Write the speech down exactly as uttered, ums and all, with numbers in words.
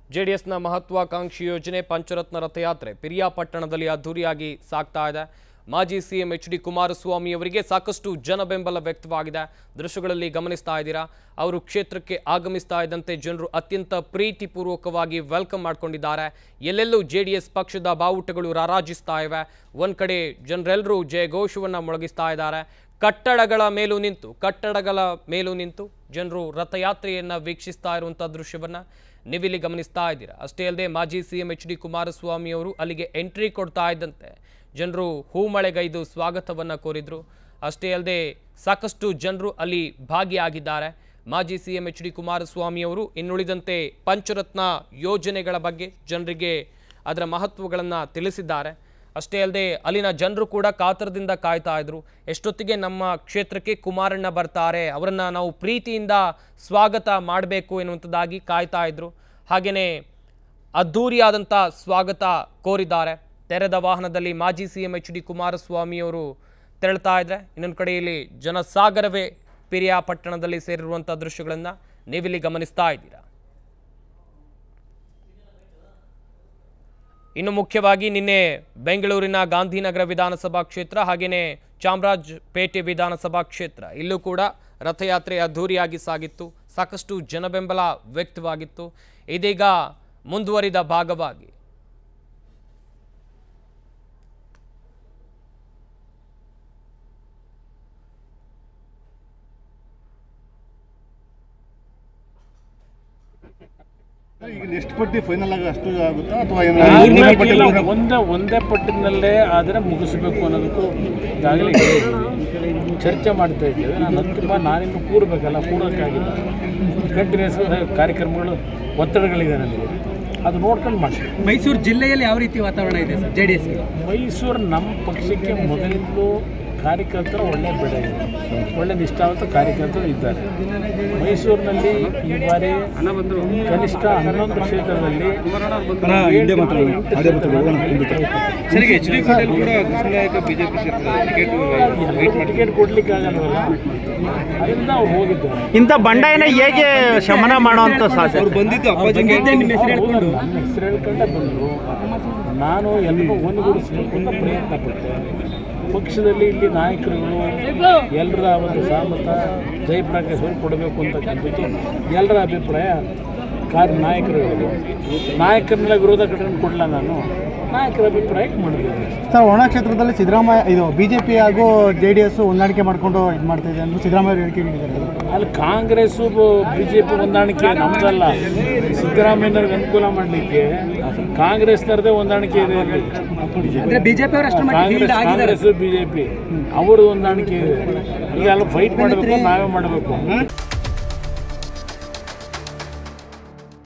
ಜೆಡಿಎಸ್ನ ಮಹತ್ವಾಕಾಂಕ್ಷಿ ಯೋಜನೆ ಪಂಚರತ್ನ ರಥಯಾತ್ರೆ ಪಿರಿಯಾಪಟ್ಟಣದಲ್ಲಿ ಅದ್ದೂರಿಯಾಗಿ ಸಾಗ್ತಾ ಇದೆ. ಮಾಜಿ ಸಿಎಂ ಎಚ್ ಡಿ ಕುಮಾರಸ್ವಾಮಿ ಅವರಿಗೆ ಸಾಕಷ್ಟು ಜನ ಬೆಂಬಲ ವ್ಯಕ್ತವಾಗಿದೆ. ದೃಶ್ಯಗಳಲ್ಲಿ ಗಮನಿಸ್ತಾ ಇದ್ದೀರಾ. ಅವರು ಕ್ಷೇತ್ರಕ್ಕೆ ಆಗಮಿಸ್ತಾ ಇದ್ದಂತೆ ಜನರು ಅತ್ಯಂತ ಪ್ರೀತಿಪೂರ್ವಕವಾಗಿ ವೆಲ್ಕಮ್ ಮಾಡಿಕೊಂಡಿದ್ದಾರೆ. ಎಲ್ಲೆಲ್ಲೂ ಜೆಡಿಎಸ್ ಪಕ್ಷದ ಬಾವುಟಗಳು ರಾರಾಜಿಸ್ತಾ ಇವೆ. ಒಂದು ಕಡೆ ಜನರೆಲ್ಲರೂ ಜಯಘೋಷವನ್ನು ಮೊಳಗಿಸ್ತಾ ಇದ್ದಾರೆ. ಕಟ್ಟಡಗಳ ಮೇಲೂ ನಿಂತು ಕಟ್ಟಡಗಳ ಮೇಲೂ ನಿಂತು ಜನರು ರಥಯಾತ್ರೆಯನ್ನು ವೀಕ್ಷಿಸ್ತಾ ಇರುವಂಥ ದೃಶ್ಯವನ್ನು ನೀವಿಲ್ಲಿ ಗಮನಿಸ್ತಾ ಇದ್ದೀರಾ. ಅಷ್ಟೇ ಅಲ್ಲದೆ ಮಾಜಿ ಸಿಎಂ ಎಚ್ ಡಿ ಕುಮಾರಸ್ವಾಮಿ ಅವರು ಅಲ್ಲಿಗೆ ಎಂಟ್ರಿ ಕೊಡ್ತಾ ಇದ್ದಂತೆ ಜನರು ಹೂಮಳೆಗೈದು ಸ್ವಾಗತವನ್ನು ಕೋರಿದ್ರು. ಅಷ್ಟೇ ಅಲ್ಲದೆ ಸಾಕಷ್ಟು ಜನರು ಅಲ್ಲಿ ಭಾಗಿಯಾಗಿದ್ದಾರೆ. ಮಾಜಿ ಸಿಎಂ ಎಚ್ ಡಿ ಕುಮಾರಸ್ವಾಮಿ ಅವರು ಇನ್ನುಳಿದಂತೆ ಪಂಚರತ್ನ ಯೋಜನೆಗಳ ಬಗ್ಗೆ ಜನರಿಗೆ ಅದರ ಮಹತ್ವಗಳನ್ನು ತಿಳಿಸಿದ್ದಾರೆ. ಅಷ್ಟೇ ಅಲ್ಲದೆ ಅಲ್ಲಿನ ಜನರು ಕೂಡ ಕಾತರದಿಂದ ಕಾಯ್ತಾ ಇದ್ರು. ಎಷ್ಟೊತ್ತಿಗೆ ನಮ್ಮ ಕ್ಷೇತ್ರಕ್ಕೆ ಕುಮಾರಣ್ಣ ಬರ್ತಾರೆ, ಅವರನ್ನು ನಾವು ಪ್ರೀತಿಯಿಂದ ಸ್ವಾಗತ ಮಾಡಬೇಕು ಎನ್ನುವಂಥದ್ದಾಗಿ ಕಾಯ್ತಾ ಇದ್ರು. ಹಾಗೆಯೇ ಅದ್ಧೂರಿಯಾದಂಥ ಸ್ವಾಗತ ಕೋರಿದ್ದಾರೆ. ತೆರೆದ ವಾಹನದಲ್ಲಿ ಮಾಜಿ C M H D Kumaraswamy ಅವರು ತೆರಳ್ತಾ ಇದ್ದಾರೆ. ಇನ್ನೊಂದು ಕಡೆಯಲ್ಲಿ ಜನಸಾಗರವೇ ಪಿರಿಯಾಪಟ್ಟಣದಲ್ಲಿ ಸೇರಿರುವಂಥ ದೃಶ್ಯಗಳನ್ನು ನೀವಿಲ್ಲಿ ಗಮನಿಸ್ತಾ ಇದ್ದೀರಾ. ಇನ್ನು ಮುಖ್ಯವಾಗಿ ನಿನ್ನೆ ಬೆಂಗಳೂರಿನ ಗಾಂಧಿನಗರ ವಿಧಾನಸಭಾ ಕ್ಷೇತ್ರ ಹಾಗೆಯೇ ಚಾಮರಾಜಪೇಟೆ ವಿಧಾನಸಭಾ ಕ್ಷೇತ್ರ ಇಲ್ಲೂ ಕೂಡ ರಥಯಾತ್ರೆ ಅದ್ಧೂರಿಯಾಗಿ ಸಾಗಿತ್ತು. ಸಾಕಷ್ಟು ಜನಬೆಂಬಲ ವ್ಯಕ್ತವಾಗಿತ್ತು. ಇದೀಗ ಮುಂದುವರಿದ ಭಾಗವಾಗಿ ಎಷ್ಟು ಪಟ್ಟಿ ಫೈನಲ್ ಆಗಿ ಅಷ್ಟು ಆಗುತ್ತಾ ಅಥವಾ ಒಂದೇ ಒಂದೇ ಪಟ್ಟಿನಲ್ಲೇ ಆದರೆ ಮುಗಿಸಬೇಕು ಅನ್ನೋದಕ್ಕೂ ಈಗಾಗಲೇ ಚರ್ಚೆ ಮಾಡ್ತಾ ಇದ್ದೇವೆ. ನಾನು ತುಂಬ ನಾನಿನ್ನು ಕೂರಬೇಕಲ್ಲ, ಕೂರೋಕ್ಕಾಗಿಲ್ಲ. ಕಂಟಿನ್ಯೂಸ್ ಕಾರ್ಯಕ್ರಮಗಳು ಒತ್ತಡಗಳಿದೆ ನನಗೆ, ಅದು ನೋಡ್ಕೊಂಡು ಮಾಡ್ತೀವಿ. ಮೈಸೂರು ಜಿಲ್ಲೆಯಲ್ಲಿ ಯಾವ ರೀತಿ ವಾತಾವರಣ ಇದೆ ಸರ್ ಜೆ ಡಿ ಎಸ್ಗೆ? ಮೈಸೂರು ನಮ್ಮ ಪಕ್ಷಕ್ಕೆ ಮೊದಲಿಂದಲೂ ಕಾರ್ಯಕರ್ತರು ಒಳ್ಳೆ ಬೆಳೆ ಇದೆ, ಒಳ್ಳೆ ನಿಷ್ಠಾವಂತ ಕಾರ್ಯಕರ್ತರು ಇದ್ದಾರೆ. ಮೈಸೂರಿನಲ್ಲಿ ಈ ಬಾರಿ ಕನಿಷ್ಠ ಹನ್ನೊಂದು ಕ್ಷೇತ್ರದಲ್ಲಿ ಟಿಕೆಟ್ ಕೊಡ್ಲಿಕ್ಕೆ ಆಗಲ್ವಲ್ಲ, ಅದರಿಂದ ಅವ್ರು ಹೋಗಿದ್ದಾರೆ. ಇಂಥ ಬಂಡಾಯನ ಹೇಗೆ ಶಮನ ಮಾಡುವಂಥ ಬಂದಿದ್ದು ನನ್ನ ಹೆಸರು ಹೇಳ್ಕೊಂಡೆ ಬಂದರು. ನಾನು ಎಲ್ಲರೂ ಒಂದುಗೂಡಿಸ್ಬೇಕು ಅಂತ ಪ್ರಯತ್ನ ಪಟ್ಟೆ. ಪಕ್ಷದಲ್ಲಿ ಇಲ್ಲಿ ನಾಯಕರುಗಳು ಎಲ್ಲರ ಒಂದು ಸಹಮತ ಜಯಪ್ರಕಾಶ್ ಅವರು ಕೊಡಬೇಕು ಅಂತಕ್ಕಂಥದ್ದು ಎಲ್ಲರ ಅಭಿಪ್ರಾಯ. ಕಾರ್ಯ ನಾಯಕರುಗಳು ನಾಯಕರನ್ನೆಲ್ಲ ವಿರೋಧ ಕಟ್ಕೊಂಡು ಕೊಡಲ್ಲ, ನಾನು ನಾಯಕರ ಅಭಿಪ್ರಾಯಕ್ಕೆ ಮಾಡಿದ್ದೇನೆ ಸರ್. ಒಣ ಕ್ಷೇತ್ರದಲ್ಲಿ ಸಿದ್ದರಾಮಯ್ಯ ಇದು ಬಿ ಜೆ ಪಿ ಹಾಗೂ ಜೆ ಡಿ ಎಸ್ ಹೊಂದಾಣಿಕೆ ಮಾಡಿಕೊಂಡು ಇದು ಮಾಡ್ತಾ ಇದೆ ಅಂತ ಸಿದ್ದರಾಮಯ್ಯ ಹೇಳಿಕೆ ನೀಡಿದ್ದಾರೆ. ಅಲ್ಲಿ ಕಾಂಗ್ರೆಸ್ಸು ಬಿ ಜೆ ಪಿ ಹೊಂದಾಣಿಕೆ ನಮ್ಮದಲ್ಲ. ಸಿದ್ದರಾಮಯ್ಯನವ್ರಿಗೆ ಅನುಕೂಲ ಮಾಡಲಿಕ್ಕೆ ಕಾಂಗ್ರೆಸ್ನವ್ರದೇ ಹೊಂದಾಣಿಕೆ ಇದೆ ಅಲ್ಲಿ. Congress Congress B J P ಅವ್ರದ್ದು ಹೊಂದಾಣಿಕೆ ಇದೆ. ಈಗ ಅಲ್ಲಿ ಫೈಟ್ ಮಾಡಬೇಕು, ನಾವೇ ಮಾಡಬೇಕು.